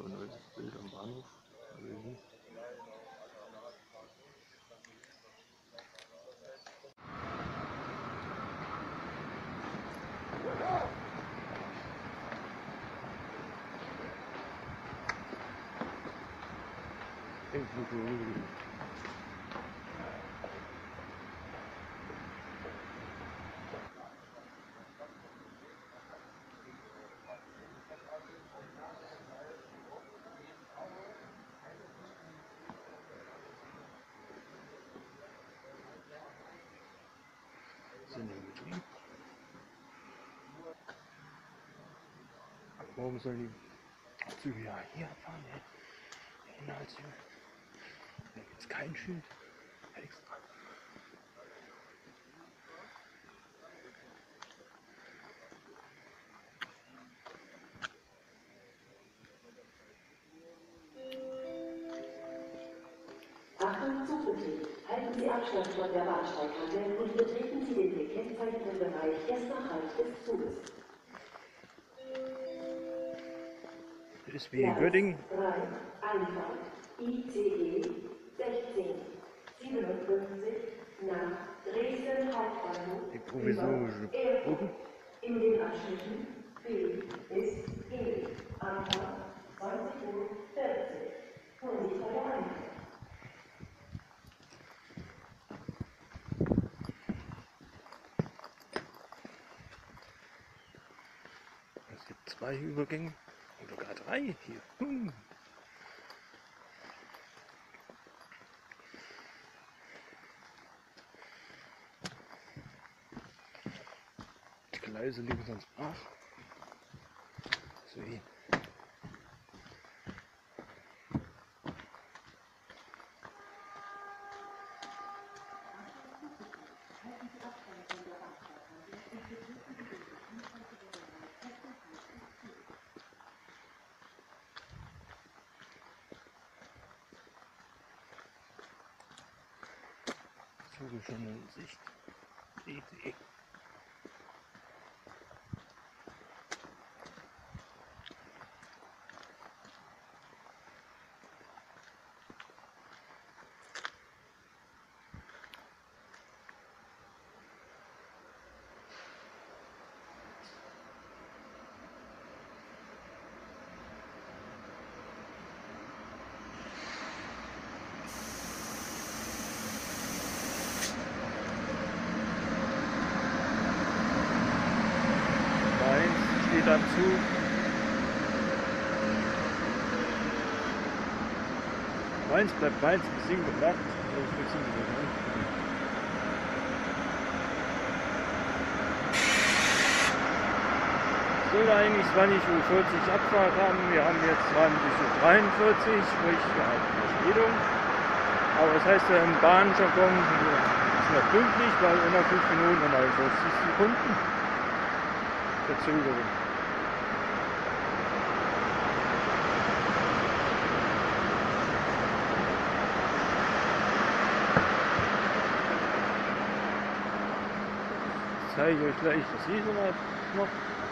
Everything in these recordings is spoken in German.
So ein altes Bild am Bahnhof. Sind im Betrieb. Morgen sollen die Züge ja hier fahren, die Inhaltszüge. Da gibt es kein Schild extra. Achtung, Zugbetrieb. Halten Sie Abstand von der Bahnsteigkante und betreten Sie den gekennzeichneten Bereich erst nach Halt des Zuges. Das ist wie in Göttingen. 3, Einfahrt, ICE 1657 nach Dresden Hauptbahnhof. Die provisorische Brücke. In den Abschnitten B bis G. Anfang 20:40 Uhr. Vorsicht bei der Einfahrt. Es gibt 2 Übergänge oder gar 3 hier. Die Gleise liegen sonst brach. So wie Züge schon in Sicht. ICE. Steht am Zug. Mainz bleibt Mainz bis 7 Uhr Nacht. Soll eigentlich 20:40 Uhr Abfahrt haben. Wir haben jetzt 20:43 Uhr, sprich wir haben Verspätung. Aber das heißt ja im Bahnjargon, ist noch pünktlich, weil in 5 Minuten und 49 Sekunden Verzögerung. Ich zeige euch gleich das Riesenrad noch.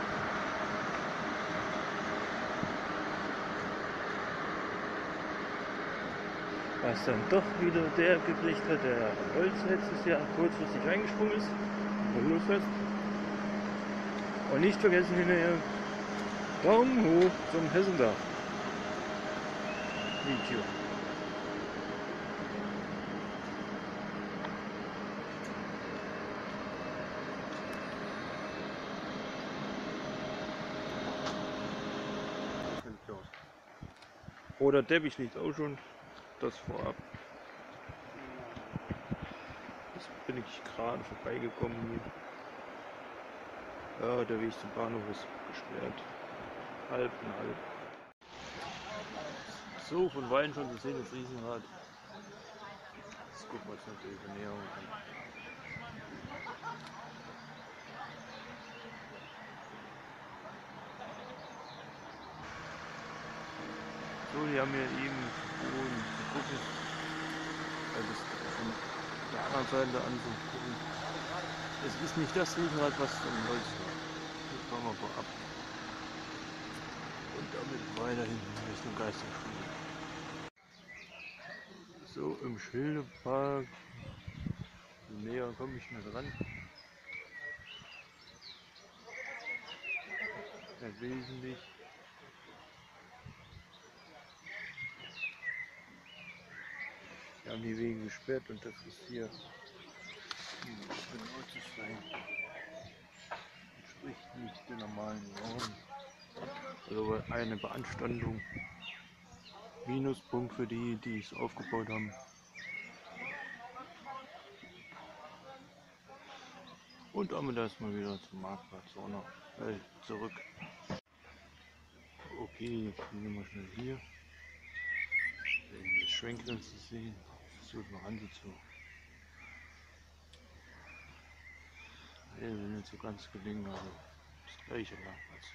Was dann doch wieder der gekriegt hat, der Holz letztes Jahr kurzfristig eingesprungen ist, loslässt. Und nicht vergessen hinterher, Daumen hoch zum Hessendach Video. Roter Teppich liegt auch schon, das vorab. Jetzt bin ich gerade vorbeigekommen hier. Ja, der Weg zum Bahnhof ist gesperrt. Halb und halb. So, von Weitem schon zu sehen, das Riesenrad. Das gucken wir uns natürlich näher an. So, die haben hier eben empfohlen zu gucken, das von der anderen Seite an zu gucken. Es ist nicht das Riesenrad, was von Holz war. Das machen wir vorab. Und damit weiter hinten Richtung Geisterschule. So, im Schildepark. Näher komme ich nicht ran. Nicht wesentlich. Wir haben die Wege gesperrt und das ist hier genau zu sein. Entspricht nicht den normalen Normen. Also eine Beanstandung. Minuspunkt für die, die es aufgebaut haben. Und damit erstmal wieder zum Marktplatz oder zurück. Okay, jetzt gehen wir schnell hier. Das Schwenkgrenze zu sehen. Das wird noch Hand zu. Wir sind nicht so ganz gelingen, also das gleiche Marktplatz.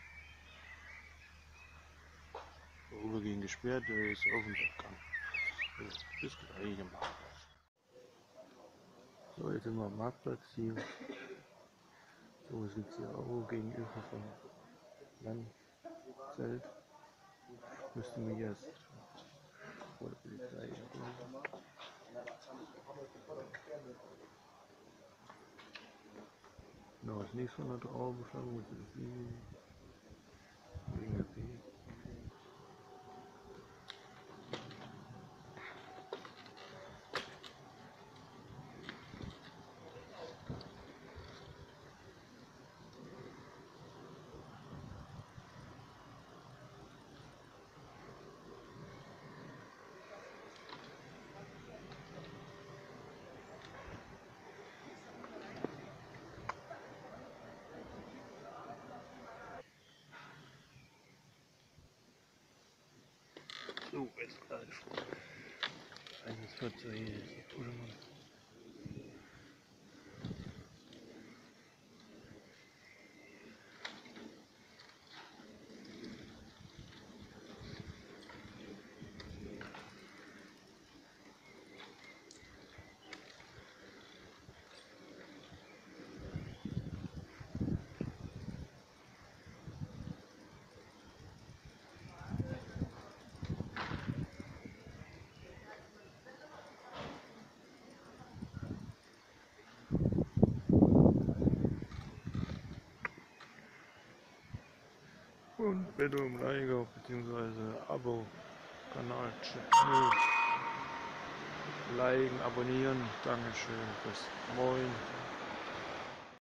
Vorübergehend gesperrt, der ist auf dem Gang. Das gleiche Marktplatz. So, jetzt sind wir am Marktplatz hier. So sieht es hier auch gegenüber vom Landzelt. Müssten wir jetzt vor der Polizei abholen. Da ist nichts von der Traube, schauen wir uns wegen der P. So, jetzt gerade vor. Eines wird so hier die Pullmann. Und bitte um Like bzw. Abo-Kanal liken, abonnieren. Dankeschön fürs Moin.